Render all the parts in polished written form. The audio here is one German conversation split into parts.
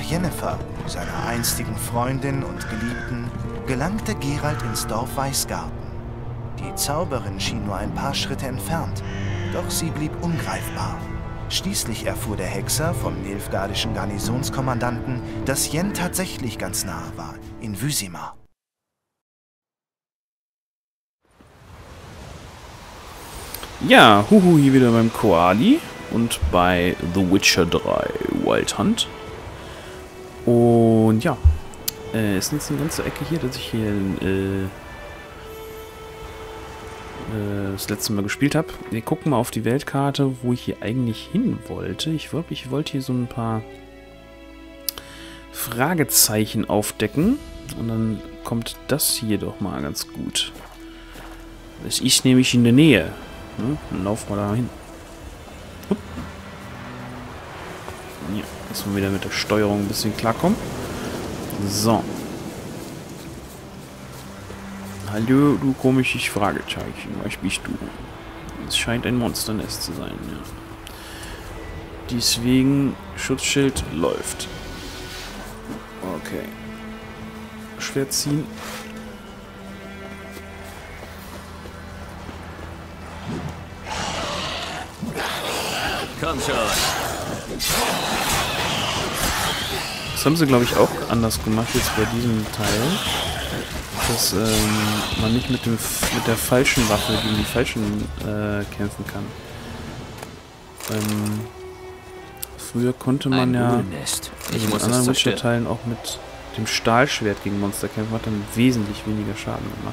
Yennefer, seiner einstigen Freundin und Geliebten, gelangte Geralt ins Dorf Weißgarten. Die Zauberin schien nur ein paar Schritte entfernt, doch sie blieb ungreifbar. Schließlich erfuhr der Hexer vom nilfgaardischen Garnisonskommandanten, dass Yen tatsächlich ganz nahe war, in Vizima. Ja, Huhu hier wieder beim Koali und bei The Witcher 3 Wild Hunt. Und ja, es ist jetzt eine ganze Ecke hier, dass ich hier das letzte Mal gespielt habe. Wir gucken mal auf die Weltkarte, wo ich hier eigentlich hin wollte. Ich wollte hier so ein paar Fragezeichen aufdecken. Und dann kommt das hier doch mal ganz gut. Es ist nämlich in der Nähe. Dann laufen wir da hin. Ja, dass wir wieder mit der Steuerung ein bisschen klarkommen. So. Hallo, du komisches Fragezeichen. Was bist du? Es scheint ein Monsternest zu sein, ja. Deswegen Schutzschild läuft. Okay. Schwert ziehen. Komm schon. Das haben sie, glaube ich, auch anders gemacht jetzt bei diesem Teil. Dass man nicht mit der falschen Waffe gegen die falschen kämpfen kann. Früher konnte man ja in anderen Witcher-Teilen auch mit dem Stahlschwert gegen Monster kämpfen, hat dann wesentlich weniger Schaden gemacht.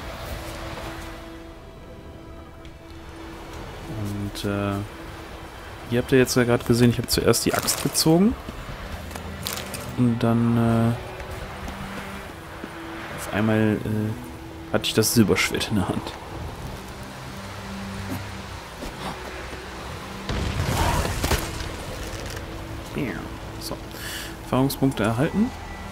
Und ihr habt ja jetzt ja gerade gesehen, ich habe zuerst die Axt gezogen und dann auf einmal hatte ich das Silberschwert in der Hand. So. Erfahrungspunkte erhalten.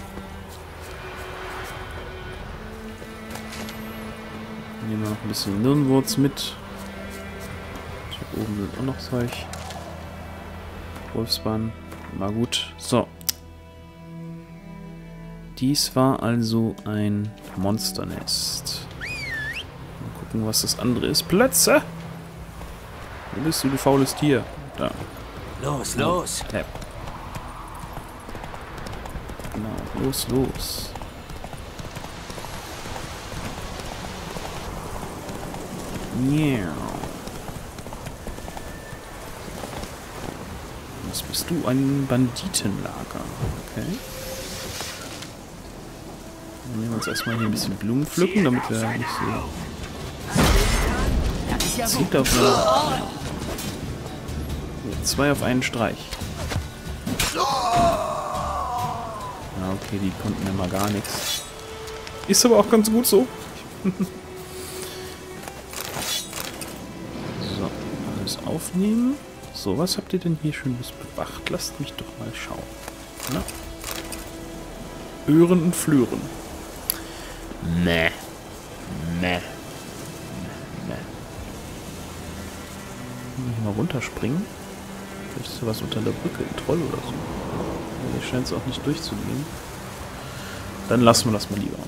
Nehmen wir noch ein bisschen Nirnwurz mit. Hier oben sind auch noch Zeug. Wolfsbahn. War gut. So. Dies war also ein Monsternest. Mal gucken, was das andere ist. Plötze! Wo bist du, du faules Tier? Da. Los, los! Tap. Genau, los, los. Yeah. Was bist du? Ein Banditenlager. Okay. Dann nehmen wir uns erstmal hier ein bisschen Blumen pflücken, damit wir nicht so... Zieht auf eine... Zwei auf einen Streich. Ja, okay, die konnten ja mal gar nichts. Ist aber auch ganz gut so. So, alles aufnehmen. So, was habt ihr denn hier Schönes bewacht? Lasst mich doch mal schauen. Na? Öhren und Flören. Nee. Nee. Nee. Mal runterspringen. Vielleicht ist da was unter der Brücke. Ein Troll oder so. Hier scheint es auch nicht durchzugehen. Dann lassen wir das mal lieber.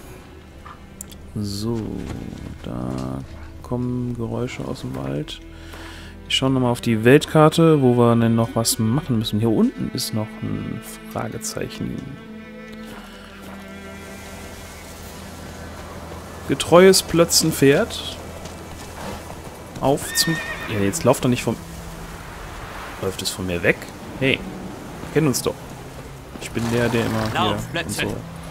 So, da kommen Geräusche aus dem Wald. Ich schaue nochmal auf die Weltkarte, wo wir denn noch was machen müssen. Hier unten ist noch ein Fragezeichen. Getreues Plötzenpferd. Auf zum... Ja, jetzt lauft er nicht vom... Läuft es von mir weg? Hey, wir kennen uns doch. Ich bin der immer hier und so.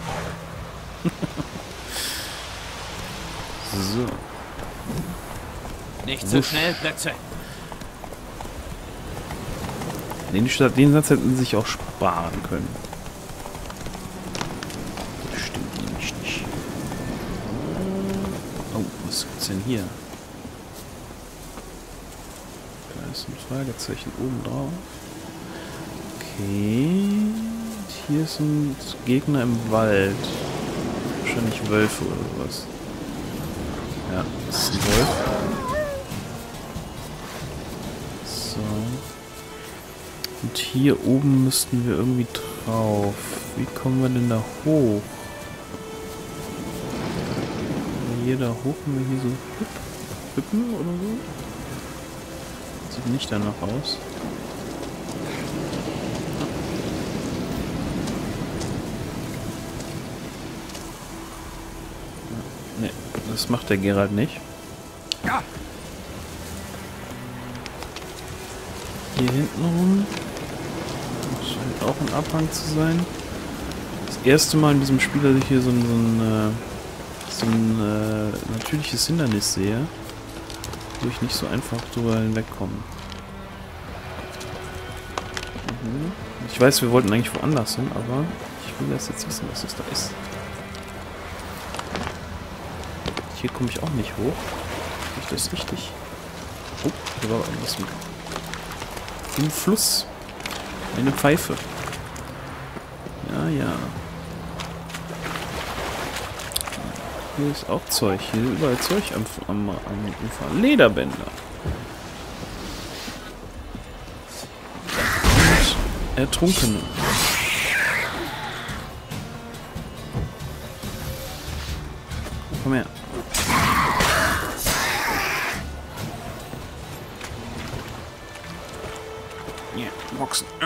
So. Nicht zu schnell, Plätze. Den Satz hätten sie sich auch sparen können. Das stimmt nämlich nicht. Oh, was gibt's denn hier? Da ist ein Fragezeichen oben drauf. Okay. Hier sind Gegner im Wald. Wahrscheinlich Wölfe oder sowas. Ja, das ist ein Wolf. So. Und hier oben müssten wir irgendwie drauf. Wie kommen wir denn da hoch? Wenn wir hier da hoch, können wir hier so hüppen oder so? Sieht nicht danach aus. Ne, das macht der Geralt nicht. Hier hinten rum. Das scheint auch ein Abhang zu sein. Das erste Mal in diesem Spiel, dass ich hier so ein natürliches Hindernis sehe, wo ich nicht so einfach drüber hinwegkomme. Ich weiß, wir wollten eigentlich woanders hin, aber ich will das jetzt wissen, was das da ist. Hier komme ich auch nicht hoch. Ist das richtig? Oh, hier war irgendwas im Fluss. Eine Pfeife. Ja, ja. Hier ist auch Zeug. Hier ist überall Zeug am Ufer. Lederbänder. Und Ertrunkene. Komm her. Ja, Boxen. Da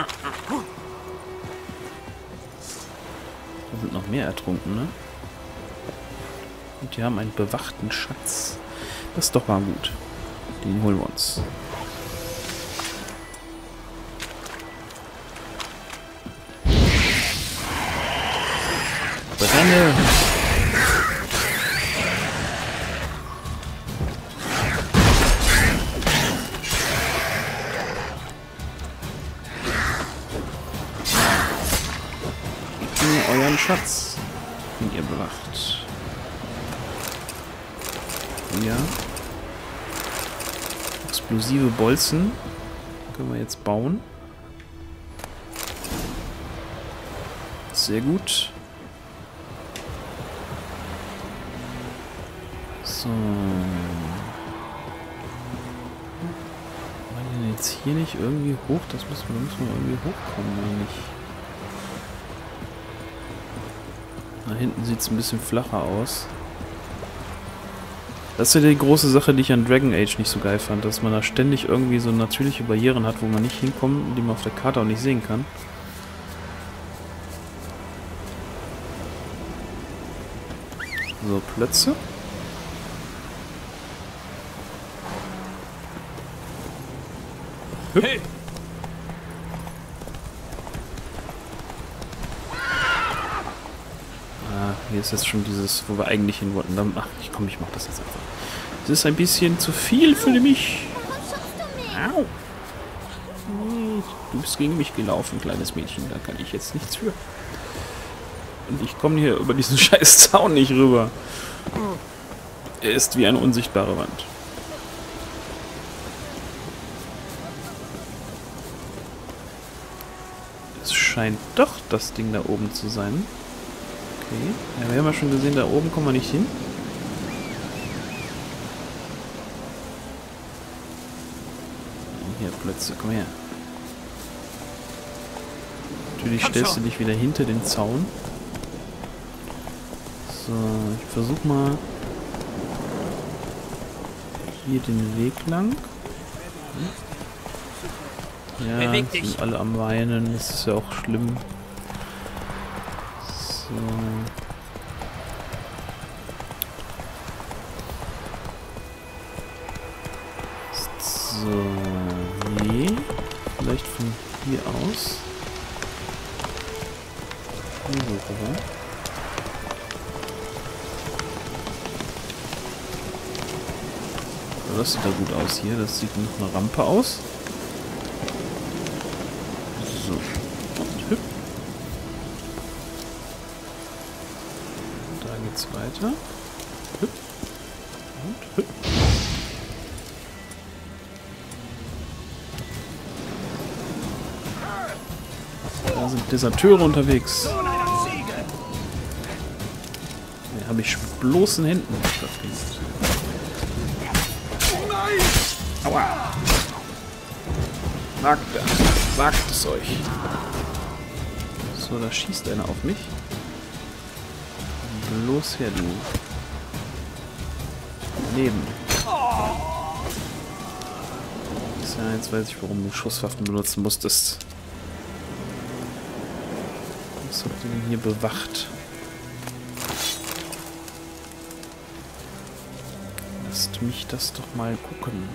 sind noch mehr Ertrunkene. Und die haben einen bewachten Schatz. Das ist doch mal gut. Den holen wir uns. Brenne! Euren Schatz, den ihr bewacht. Ja. Explosive Bolzen können wir jetzt bauen. Sehr gut. So. War denn jetzt hier nicht irgendwie hoch? Da müssen wir irgendwie hochkommen, eigentlich. Da hinten sieht es ein bisschen flacher aus. Das ist ja die große Sache, die ich an Dragon Age nicht so geil fand, dass man da ständig irgendwie so natürliche Barrieren hat, wo man nicht hinkommt und die man auf der Karte auch nicht sehen kann. So, Plötze. Hey! Hier ist jetzt schon dieses, wo wir eigentlich hin wollten. Dann, ach, ich mach das jetzt einfach. Das ist ein bisschen zu viel für mich. Au. Du bist gegen mich gelaufen, kleines Mädchen. Da kann ich jetzt nichts für. Und ich komme hier über diesen scheiß Zaun nicht rüber. Er ist wie eine unsichtbare Wand. Es scheint doch das Ding da oben zu sein. Okay. Ja, wir haben ja schon gesehen, da oben kommen wir nicht hin. Hier, Plötze, komm her. Natürlich stellst du dich wieder hinter den Zaun. So, ich versuch mal hier den Weg lang. Ja, sind alle am Weinen, das ist ja auch schlimm. So. So, nee. Vielleicht von hier aus. Hier hoch, oder? Das sieht da gut aus hier. Das sieht nach einer Rampe aus. So. Und hüpp. Da geht's weiter. Hüpp. Und hüpp. Da sind Deserteure unterwegs. Den habe ich mit bloßen Händen stattgefunden. Aua! Magda. Wagt es euch. So, da schießt einer auf mich. Los her, du. Leben. Ja, jetzt weiß ich, warum du Schusswaffen benutzen musstest. Was habt ihr denn hier bewacht? Lasst mich das doch mal gucken.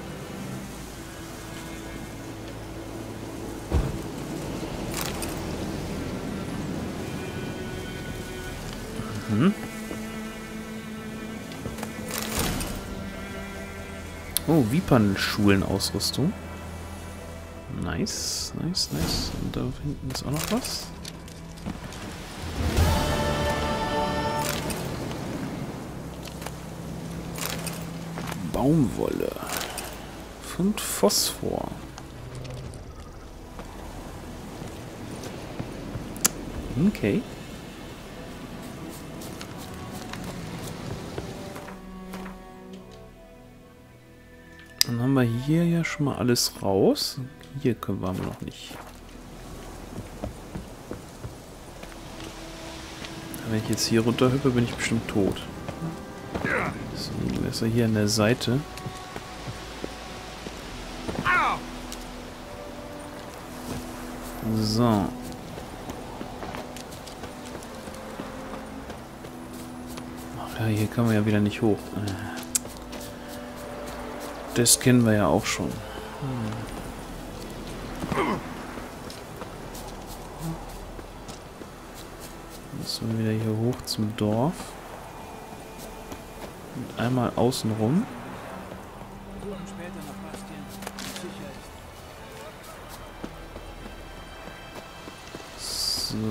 Mhm. Oh, Vipern-Schulenausrüstung. Nice, nice, nice. Und da hinten ist auch noch was. Baumwolle. Und Phosphor. Okay. Dann haben wir hier ja schon mal alles raus. Hier können wir aber noch nicht. Wenn ich jetzt hier runterhüppe, bin ich bestimmt tot. Deswegen ist er hier an der Seite. So. Ach ja, hier kann man ja wieder nicht hoch. Das kennen wir ja auch schon. Müssen wir wieder hier hoch zum Dorf. Und einmal außen rum. So.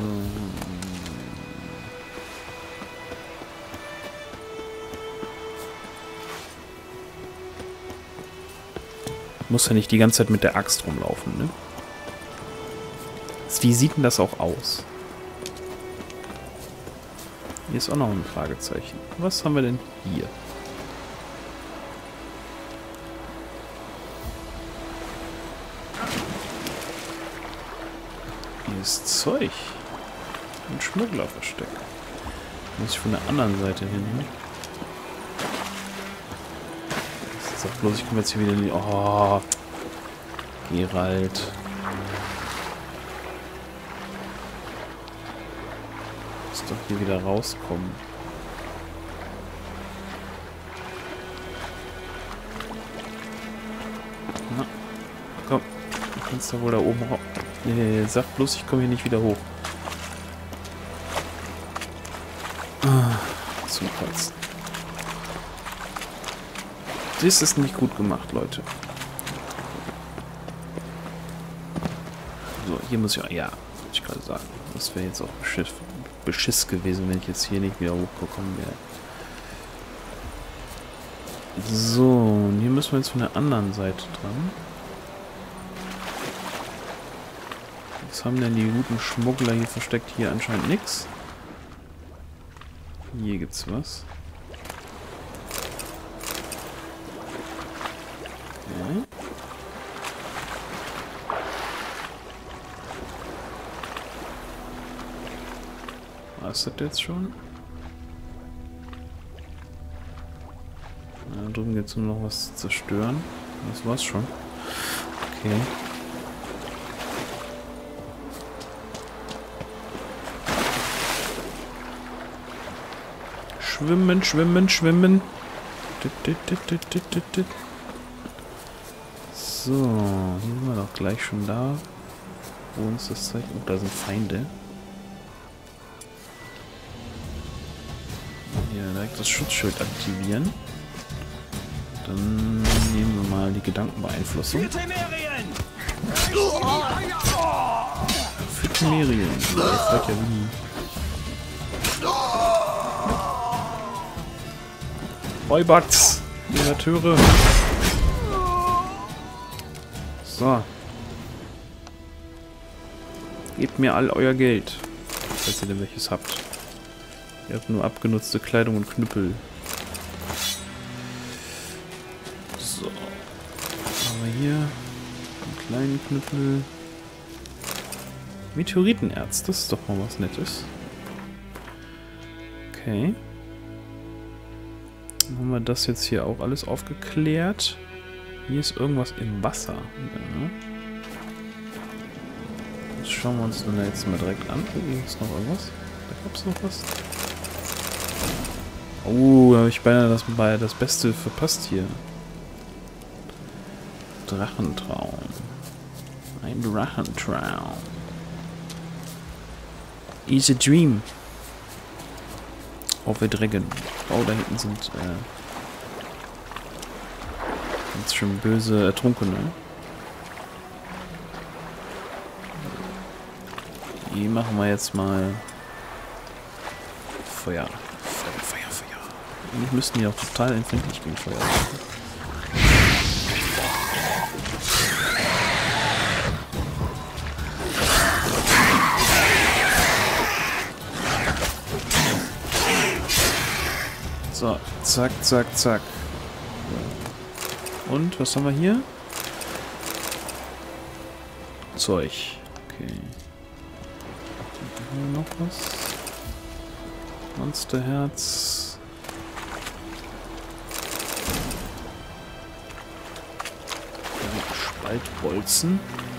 Muss ja nicht die ganze Zeit mit der Axt rumlaufen, ne? Wie sieht denn das auch aus? Hier ist auch noch ein Fragezeichen. Was haben wir denn hier? Hier ist Zeug. Ein Schmugglerversteck. Muss ich von der anderen Seite hin, ne? Sag bloß, ich komme jetzt hier wieder in die... Oh, Geralt. Muss doch hier wieder rauskommen. Na, komm. Du kannst da wohl da oben raus. Nee, sag bloß, ich komme hier nicht wieder hoch. Ah, zum Kotzen. Das ist nicht gut gemacht, Leute. So, hier muss ich... Ja, wollte ich gerade sagen. Das wäre jetzt auch Beschiss gewesen, wenn ich jetzt hier nicht wieder hochgekommen wäre. So, und hier müssen wir jetzt von der anderen Seite dran. Was haben denn die guten Schmuggler hier versteckt? Hier anscheinend nichts. Hier gibt's was. Okay. War es das jetzt schon? Da drüben geht es nur noch was zu zerstören. Das war's schon. Okay. Schwimmen, schwimmen, schwimmen. So, hier sind wir doch gleich schon da. Wo uns das zeigt. Oh, da sind Feinde. Hier direkt das Schutzschild aktivieren. Dann nehmen wir mal die Gedankenbeeinflussung. Für Temerien. Das wird ja wie. Räuberts! Deserteure! So. Gebt mir all euer Geld. Falls ihr denn welches habt. Ihr habt nur abgenutzte Kleidung und Knüppel. So. Haben wir hier einen kleinen Knüppel. Meteoritenerz, das ist doch mal was Nettes. Okay. Dann haben wir das jetzt hier auch alles aufgeklärt. Hier ist irgendwas im Wasser. Ja. Das schauen wir uns dann jetzt mal direkt an. Hier ist noch irgendwas. Da gab es noch was. Oh, da habe ich beinahe das Beste verpasst hier. Drachentraum. Ein Drachentraum. Is a dream. Of a dragon. Oh, da hinten sind ganz schön böse Ertrunkene. Die machen wir jetzt mal Feuer. Feuer. Eigentlich müssten die auch total empfindlich gegen Feuer sein. So, zack, zack, zack. Und, was haben wir hier? Zeug. Okay. Haben wir noch was? Monsterherz. Spaltbolzen.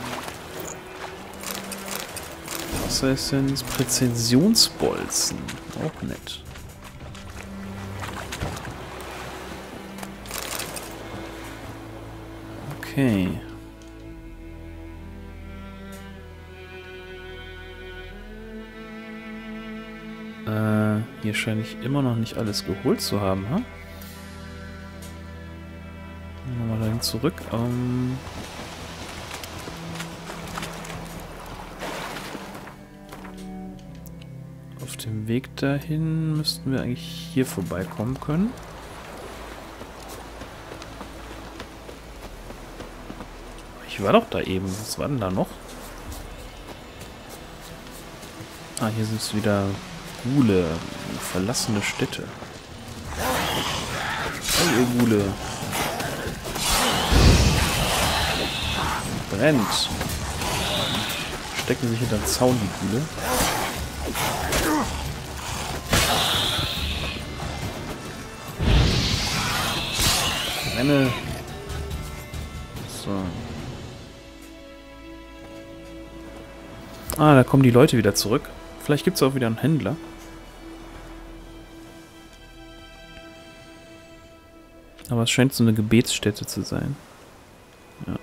Wasseressenz. Präzisionsbolzen. Auch nett. Okay. Hier scheine ich immer noch nicht alles geholt zu haben, ha? Nochmal dahin zurück. Auf dem Weg dahin müssten wir eigentlich hier vorbeikommen können. Ich war doch da eben. Was war denn da noch? Ah, hier sind es wieder Ghule. Verlassene Städte. Oh, ihr Ghule. Brennt. Stecken sich hinter den Zaun, die Ghule. Brenne. So. Ah, da kommen die Leute wieder zurück. Vielleicht gibt es auch wieder einen Händler. Aber es scheint so eine Gebetsstätte zu sein. Ja.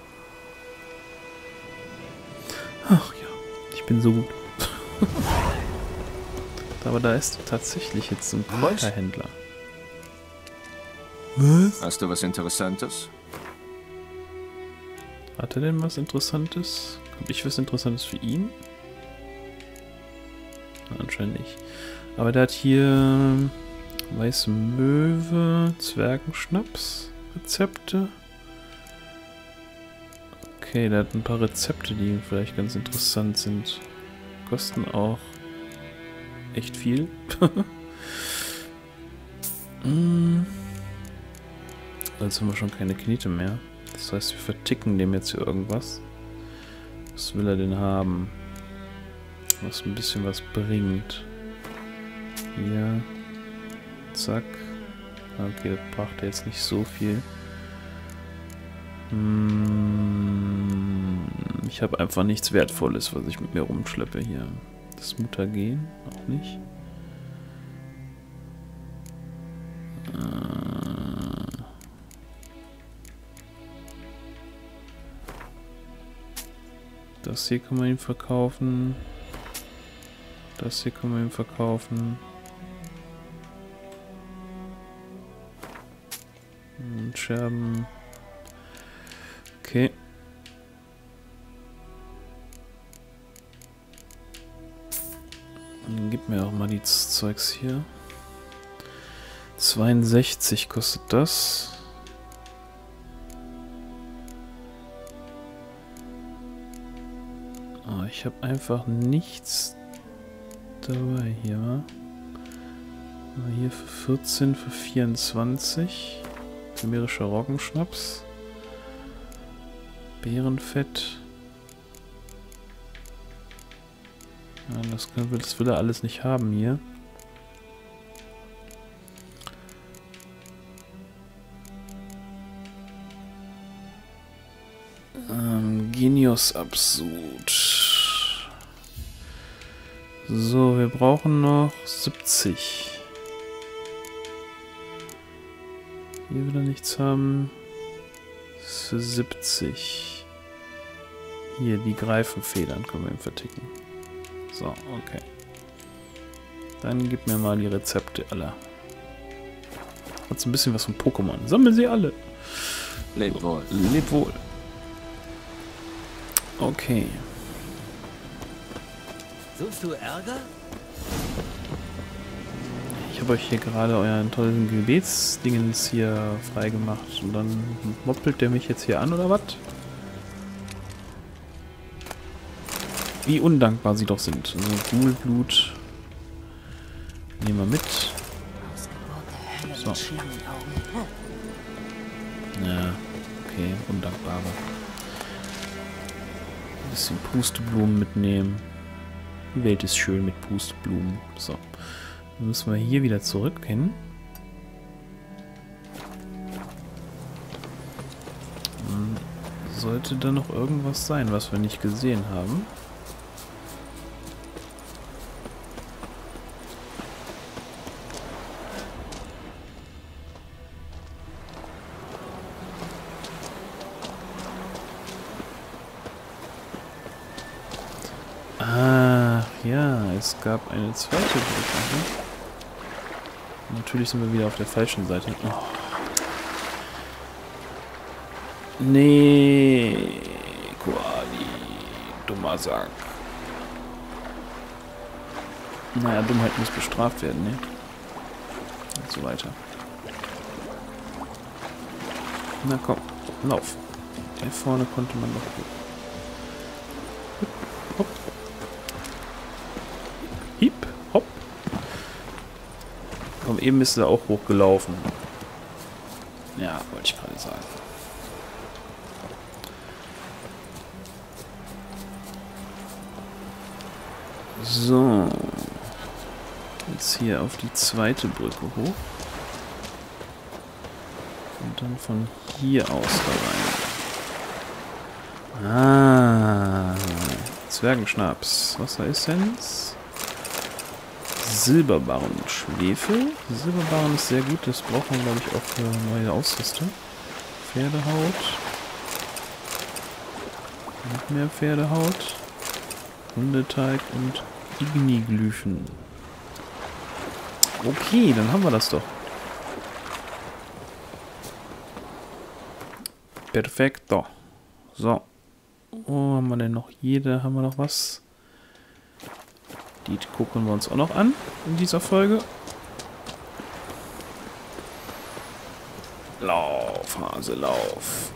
Ach ja, ich bin so gut. Aber da ist tatsächlich jetzt ein Kräuterhändler. Was? Hast du was Interessantes? Hat er denn was Interessantes? Habe ich was Interessantes für ihn? Anscheinend nicht. Aber der hat hier Weiße Möwe, Zwergenschnaps, Rezepte. Okay, der hat ein paar Rezepte, die vielleicht ganz interessant sind. Kosten auch echt viel. Jetzt haben wir schon keine Knete mehr. Das heißt, wir verticken dem jetzt hier irgendwas. Was will er denn haben? Was ein bisschen was bringt. Hier. Zack. Okay, das brachte jetzt nicht so viel. Ich habe einfach nichts Wertvolles, was ich mit mir rumschleppe hier. Das Mutagen auch nicht. Das hier kann man ihm verkaufen. Das hier kann man ihm verkaufen. Und Scherben. Okay. Dann gib mir auch mal die Zeugs hier. 62 kostet das. Oh, ich habe einfach nichts dabei hier, wa? Hier für 14, für 24. Chimärischer Roggenschnaps. Beerenfett. Ja, das will er alles nicht haben hier. Genius Absurd. So, wir brauchen noch 70. Hier will er nichts haben. Das ist für 70. Hier, die Greifenfedern können wir ihm verticken. So, okay. Dann gib mir mal die Rezepte aller. Hat so ein bisschen was von Pokémon. Sammeln sie alle. Leb wohl. Leb wohl. Okay. Suchst du Ärger? Ich habe euch hier gerade euren tollen Gebetsdingens hier freigemacht. Und dann moppelt der mich jetzt hier an, oder was? Wie undankbar sie doch sind. Also Ghoulblut nehmen wir mit. So. Ja, okay, undankbare. Ein bisschen Pusteblumen mitnehmen. Die Welt ist schön mit Pusteblumen. So. Dann müssen wir hier wieder zurück hin. Sollte da noch irgendwas sein, was wir nicht gesehen haben? Ach ja, es gab eine zweite Brücke. Natürlich sind wir wieder auf der falschen Seite. Oh. Nee, Koali, dummer Sack. Naja, Dummheit muss bestraft werden, ne? Und so weiter. Na komm, lauf. Der vorne konnte man doch gut. Hopp. Hiep, hopp. Komm, eben ist er auch hochgelaufen. Ja, wollte ich gerade sagen. So. Jetzt hier auf die zweite Brücke hoch. Und dann von hier aus da rein. Ah. Zwergenschnaps. Wasseressenz. Silberbarren Schwefel. Silberbarren ist sehr gut. Das braucht man, glaube ich, auch für neue Ausrüstung. Pferdehaut. Noch mehr Pferdehaut. Hundeteig und Igniglyphen. Okay, dann haben wir das doch. Perfekto. So. Oh, haben wir denn noch jede? Haben wir noch was? Die gucken wir uns auch noch an in dieser Folge. Lauf, Hase, lauf.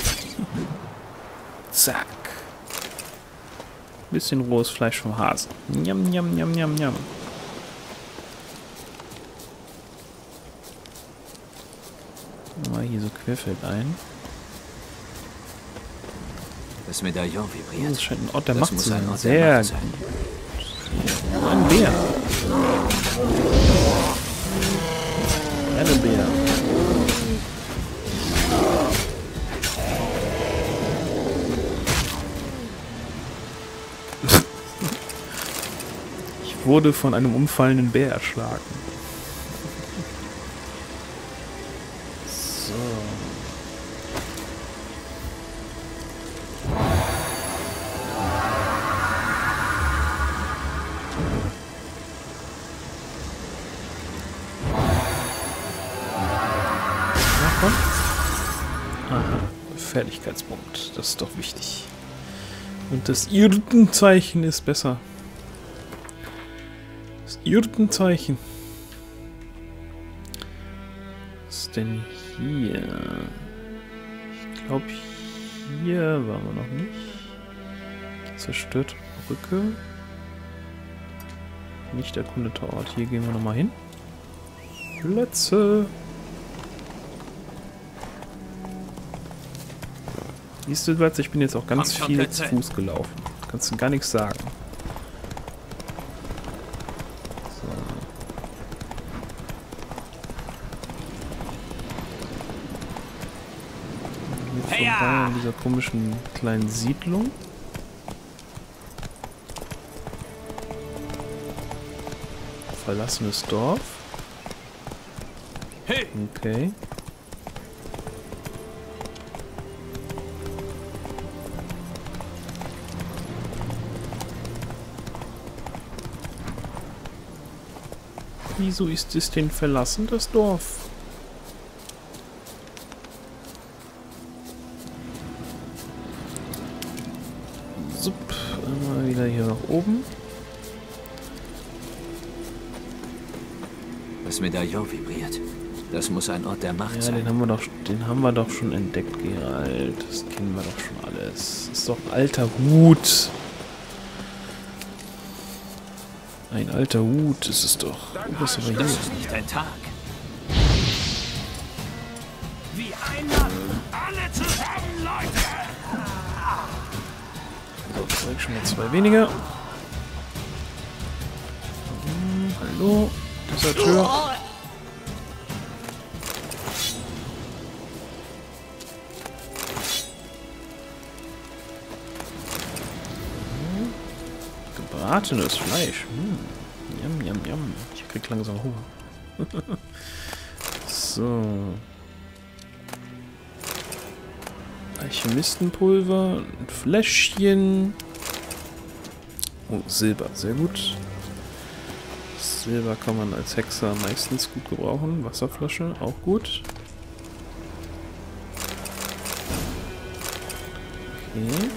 Zack. Bisschen rohes Fleisch vom Hasen. Njam, njam, njam, njam, njam. Mal hier so querfeldein. Das Medaillon Oh, vibriert. das scheint ein Ort der Das Macht muss zu ein sein. Ort der Sehr Macht gut. sein. Ein Bär. Eine Bär. Ich wurde von einem umfallenden Bär erschlagen. So. Na komm. Aha, Gefährlichkeitspunkt. Das ist doch wichtig. Und das Irdenzeichen ist besser. Das Irdenzeichen. Was ist denn hier? Ich glaube, hier waren wir noch nicht. Zerstörte Brücke. Nicht erkundeter Ort. Hier gehen wir nochmal hin. Plätze. Siehst du, ich bin jetzt auch ganz Komm schon, viel Plätze. zu Fuß gelaufen. Kannst du gar nichts sagen. vorbei an dieser komischen kleinen Siedlung. Verlassenes Dorf. Okay. Wieso ist es denn verlassen, das Dorf? Sup, einmal wieder hier nach oben. Das Medaillon vibriert. Das muss ein Ort der Macht Ja, sein. den haben wir doch schon entdeckt, Geralt. Das kennen wir doch schon alles. Das ist doch ein alter Hut. Ein alter Hut ist es doch. Was ist aber Das hier? ist nicht ein Tag. Wie einer! Alle zusammen, Leute! So, direkt schon mal 2 weniger. Hallo? Dieser Tür. Gebratenes Fleisch. Yum, yum, yum. Ich krieg langsam Hunger. So. Alchemistenpulver. Ein Fläschchen. Oh, Silber. Sehr gut. Silber kann man als Hexer meistens gut gebrauchen. Wasserflasche. Auch gut. Okay.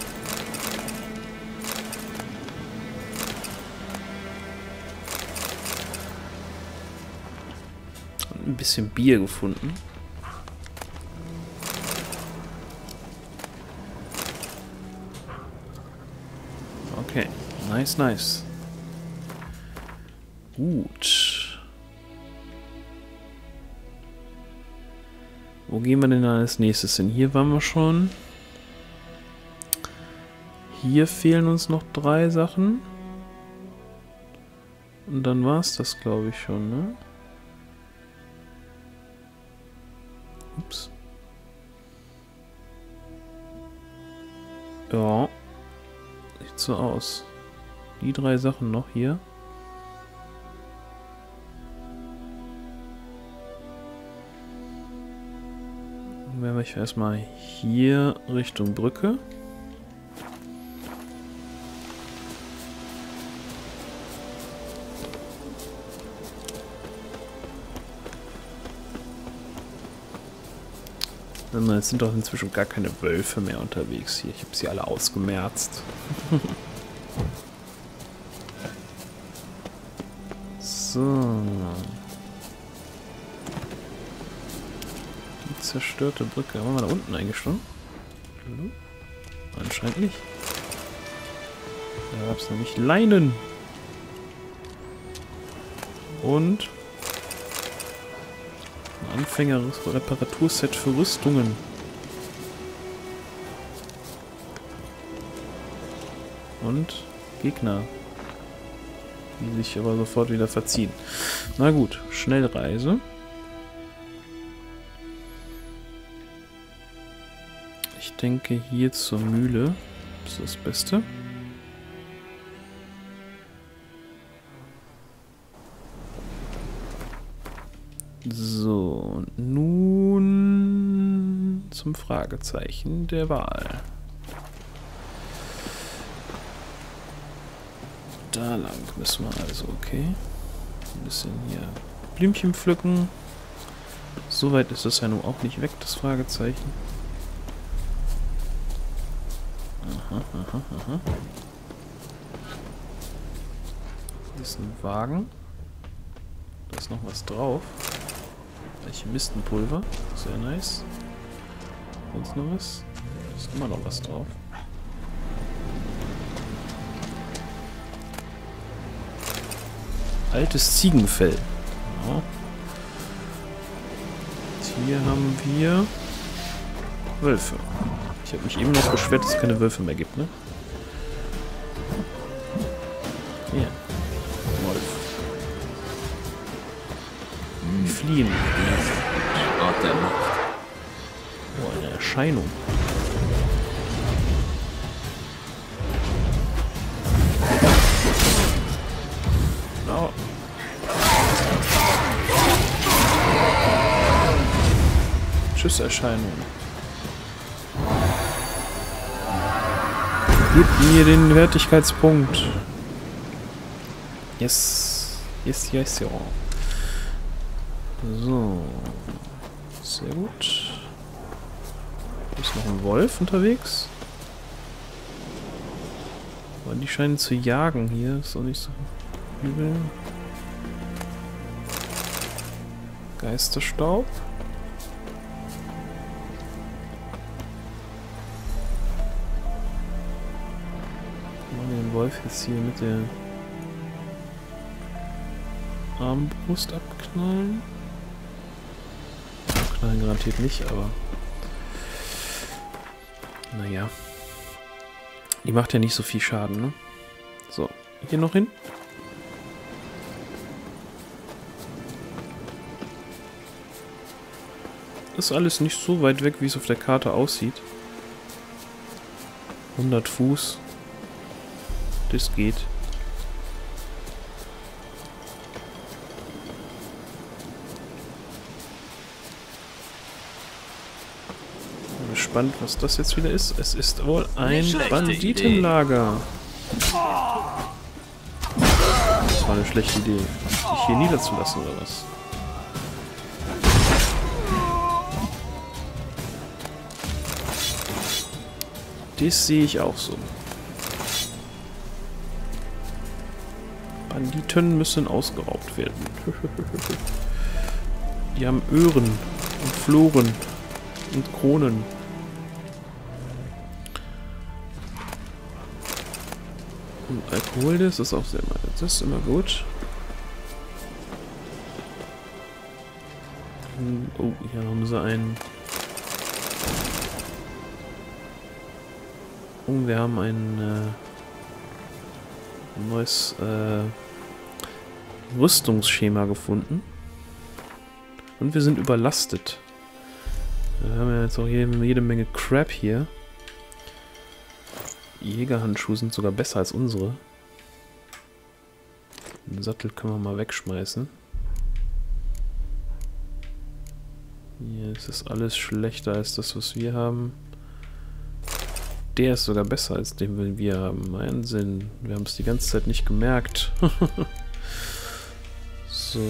Ein bisschen Bier gefunden. Okay, nice, nice. Gut. Wo gehen wir denn als nächstes hin? Hier waren wir schon. Hier fehlen uns noch 3 Sachen. Und dann war es das, glaube ich, schon, ne? Ups. Ja. Sieht so aus. Die 3 Sachen noch hier. Dann werden wir erstmal hier Richtung Brücke. Jetzt sind doch inzwischen gar keine Wölfe mehr unterwegs hier. Ich habe sie alle ausgemerzt. So. Die zerstörte Brücke. Haben wir da unten eingeschwommen? Anscheinend nicht. Da gab es nämlich Leinen. Und ein Anfänger-Reparaturset für Rüstungen. Und Gegner, die sich aber sofort wieder verziehen. Na gut, Schnellreise. Ich denke hier zur Mühle ist das Beste. So, und nun zum Fragezeichen der Wahl. Da lang müssen wir also, okay. Ein bisschen hier Blümchen pflücken. Soweit ist das ja nun auch nicht weg, das Fragezeichen. Aha, aha, aha. Hier ist ein Wagen. Da ist noch was drauf. Alchemistenpulver. Sehr nice. Sonst noch was? Da ist immer noch was drauf. Altes Ziegenfell. Ja. Und hier haben wir Wölfe. Ich habe mich eben noch beschwert, dass es keine Wölfe mehr gibt, ne? Hier. Wolf. Die fliehen. Ort der Macht. Oh, eine Erscheinung. Oh. Tschüss-Erscheinung. Gib mir den Wertigkeitspunkt. Yes. Yes, yes, ja. So. Sehr gut. Ist noch ein Wolf unterwegs? Aber die scheinen zu jagen hier. Ist doch nicht so übel. Geisterstaub. Machen wir den Wolf jetzt hier mit der Armbrust abknallen. Abknallen garantiert nicht, aber naja. Die macht ja nicht so viel Schaden, ne? So, hier noch hin. Ist alles nicht so weit weg, wie es auf der Karte aussieht. 100 Fuß. Das geht. Bin gespannt, was das jetzt wieder ist. Es ist wohl ein Banditenlager. Das war eine schlechte Idee. Dich hier niederzulassen, oder was? Das sehe ich auch so. Banditen müssen ausgeraubt werden. Die haben Öhren und Floren und Kronen. Und Alkohol, das ist auch sehr mal. Das ist immer gut. Oh, hier haben sie einen. Oh, wir haben ein neues Rüstungsschema gefunden. Und wir sind überlastet. Wir haben ja jetzt auch jede Menge Crap hier. Die Jägerhandschuhe sind sogar besser als unsere. Den Sattel können wir mal wegschmeißen. Hier ist das alles schlechter als das, was wir haben. Der ist sogar besser als den, den wir haben. Mein Sinn. Wir haben es die ganze Zeit nicht gemerkt. So.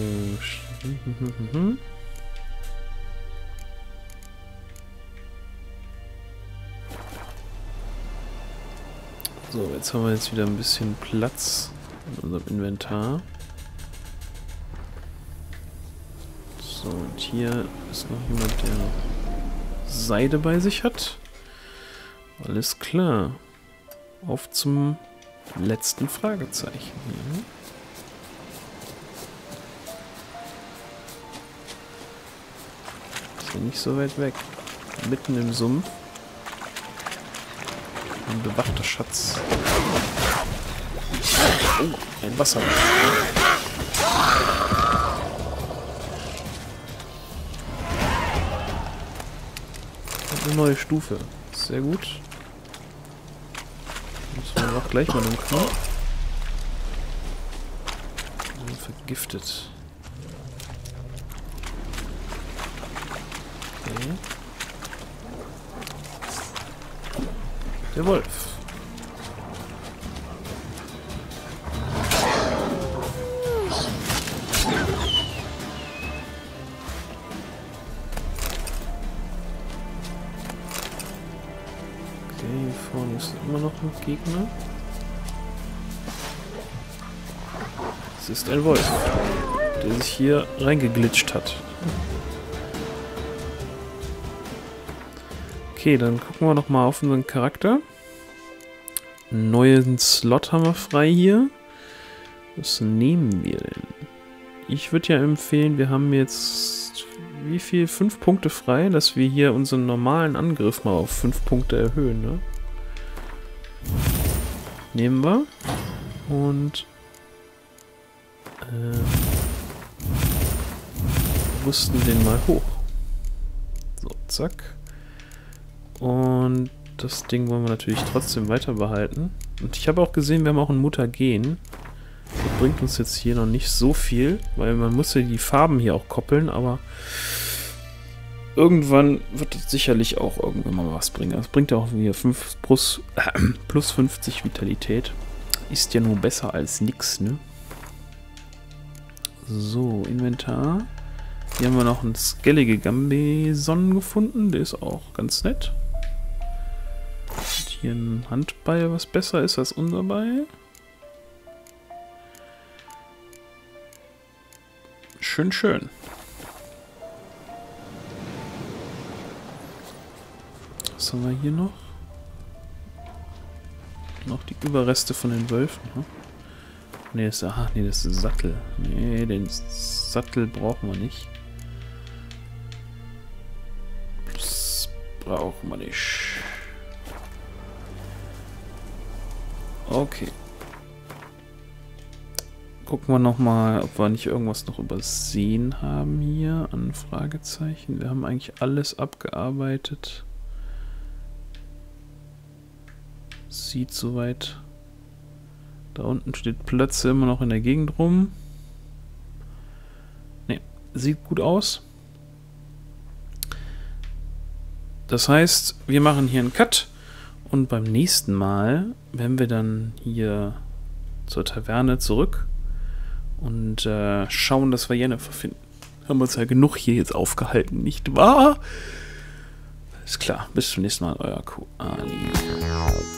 So, jetzt haben wir jetzt wieder ein bisschen Platz in unserem Inventar. So, und hier ist noch jemand, der Seide bei sich hat. Alles klar. Auf zum letzten Fragezeichen hier. Ist ja nicht so weit weg. Mitten im Sumpf. Ein bewachter Schatz. Oh, ein Wasser. Und eine neue Stufe. Sehr gut. Müssen wir auch gleich mal umkommen. Vergiftet. Okay. Der Wolf. Okay, hier vorne ist immer noch ein Gegner. Es ist ein Wolf, der sich hier reingeglitscht hat. Okay, dann gucken wir noch mal auf unseren Charakter. Einen neuen Slot haben wir frei hier. Was nehmen wir denn? Ich würde ja empfehlen, wir haben jetzt wie viel? 5 Punkte frei, dass wir hier unseren normalen Angriff mal auf 5 Punkte erhöhen, ne? Nehmen wir. Und rüsten den mal hoch. So, zack. Und Das Ding wollen wir natürlich trotzdem weiter behalten. Und ich habe auch gesehen, wir haben auch ein Mutagen. Das bringt uns jetzt hier noch nicht so viel, weil man muss ja die Farben hier auch koppeln, aber irgendwann wird es sicherlich auch irgendwann mal was bringen. Das bringt ja auch wieder plus 50 Vitalität. Ist ja nur besser als nix, ne? So, Inventar. Hier haben wir noch einen Skellige Gambeson gefunden. Der ist auch ganz nett. Und hier ein Handbeil, was besser ist als unser Beil. Schön, schön. Was haben wir hier noch? Noch die Überreste von den Wölfen. Ne? Ne, das ist der Sattel. Ne, den Sattel brauchen wir nicht. Das brauchen wir nicht. Okay. Gucken wir nochmal, ob wir nicht irgendwas noch übersehen haben hier an Fragezeichen. Wir haben eigentlich alles abgearbeitet. Sieht soweit. Da unten steht Plötze immer noch in der Gegend rum. Ne, sieht gut aus. Das heißt, wir machen hier einen Cut und beim nächsten Mal werden wir dann hier zur Taverne zurück und schauen, dass wir Jennifer finden. Haben wir uns ja genug hier jetzt aufgehalten, nicht wahr? Ist klar. Bis zum nächsten Mal, euer Koali.